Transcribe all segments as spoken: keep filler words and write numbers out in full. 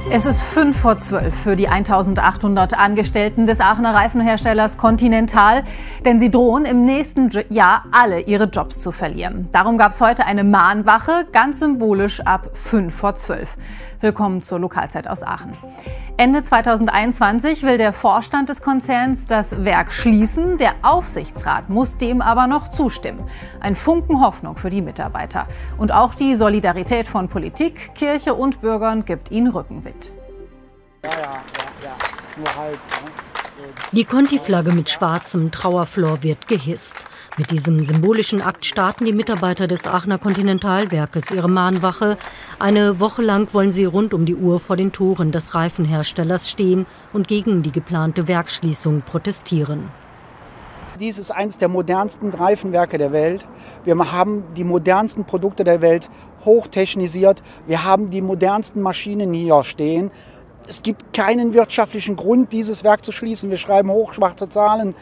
Es ist fünf vor zwölf für die eintausendachthundert Angestellten des Aachener Reifenherstellers Continental, denn sie drohen im nächsten Jahr alle ihre Jobs zu verlieren. Darum gab es heute eine Mahnwache, ganz symbolisch ab fünf vor zwölf. Willkommen zur Lokalzeit aus Aachen. Ende zweitausendeinundzwanzig will der Vorstand des Konzerns das Werk schließen. Der Aufsichtsrat muss dem aber noch zustimmen. Ein Funken Hoffnung für die Mitarbeiter. Und auch die Solidarität von Politik, Kirche und Bürgern gibt ihnen Rückenwind. Ja, ja, ja, ja. Nur halb, ne? Die Conti-Flagge mit schwarzem Trauerflor wird gehisst. Mit diesem symbolischen Akt starten die Mitarbeiter des Aachener Continental-Werkes ihre Mahnwache. Eine Woche lang wollen sie rund um die Uhr vor den Toren des Reifenherstellers stehen und gegen die geplante Werksschließung protestieren. Dies ist eines der modernsten Reifenwerke der Welt. Wir haben die modernsten Produkte der Welt hochtechnisiert. Wir haben die modernsten Maschinen hier stehen. Es gibt keinen wirtschaftlichen Grund, dieses Werk zu schließen. Wir schreiben hochschwarze Zahlen.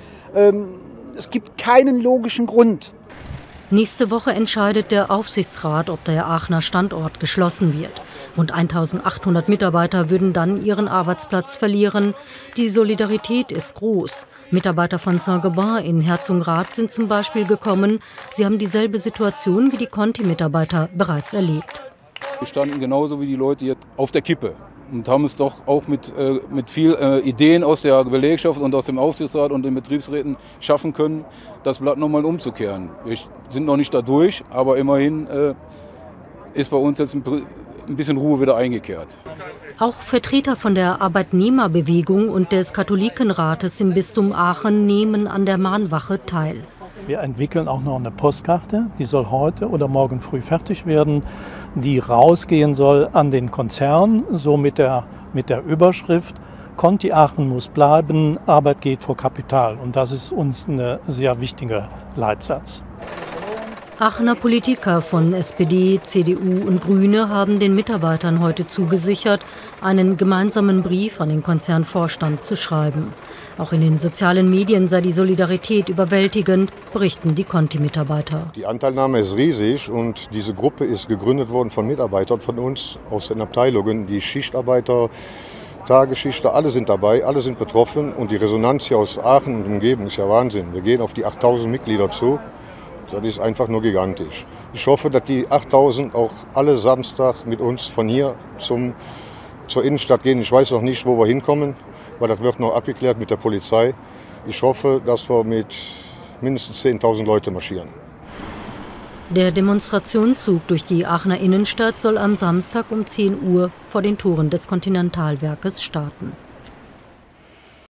Es gibt keinen logischen Grund. Nächste Woche entscheidet der Aufsichtsrat, ob der Aachener Standort geschlossen wird. Rund eintausendachthundert Mitarbeiter würden dann ihren Arbeitsplatz verlieren. Die Solidarität ist groß. Mitarbeiter von Saint-Gobain in Herzogenrath sind zum Beispiel gekommen. Sie haben dieselbe Situation wie die Conti-Mitarbeiter bereits erlebt. Wir standen genauso wie die Leute hier auf der Kippe und haben es doch auch mit, äh, mit viel äh, Ideen aus der Belegschaft und aus dem Aufsichtsrat und den Betriebsräten schaffen können, das Blatt nochmal umzukehren. Wir sind noch nicht da durch, aber immerhin äh, ist bei uns jetzt ein, ein bisschen Ruhe wieder eingekehrt. Auch Vertreter von der Arbeitnehmerbewegung und des Katholikenrates im Bistum Aachen nehmen an der Mahnwache teil. Wir entwickeln auch noch eine Postkarte, die soll heute oder morgen früh fertig werden, die rausgehen soll an den Konzern, so mit der, mit der Überschrift Conti Aachen muss bleiben, Arbeit geht vor Kapital. Und das ist uns ein sehr wichtiger Leitsatz. Aachener Politiker von S P D, C D U und Grüne haben den Mitarbeitern heute zugesichert, einen gemeinsamen Brief an den Konzernvorstand zu schreiben. Auch in den sozialen Medien sei die Solidarität überwältigend, berichten die Conti-Mitarbeiter. Die Anteilnahme ist riesig und diese Gruppe ist gegründet worden von Mitarbeitern von uns aus den Abteilungen. Die Schichtarbeiter, Tagesschichter, alle sind dabei, alle sind betroffen und die Resonanz hier aus Aachen und Umgebung ist ja Wahnsinn. Wir gehen auf die achttausend Mitglieder zu. Das ist einfach nur gigantisch. Ich hoffe, dass die achttausend auch alle Samstag mit uns von hier zum, zur Innenstadt gehen. Ich weiß noch nicht, wo wir hinkommen, weil das wird noch abgeklärt mit der Polizei. Ich hoffe, dass wir mit mindestens zehntausend Leute marschieren. Der Demonstrationszug durch die Aachener Innenstadt soll am Samstag um zehn Uhr vor den Toren des Continental-Werkes starten.